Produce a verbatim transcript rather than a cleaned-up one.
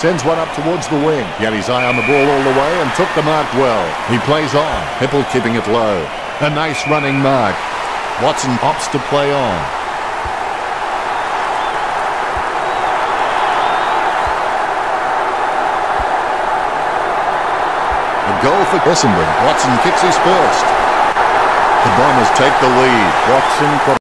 Sends one up towards the wing. He had his eye on the ball all the way and took the mark well. He plays on. Hipple keeping it low. A nice running mark. Watson opts to play on. A goal for Essendon. Watson kicks his first. The Bombers take the lead. Watson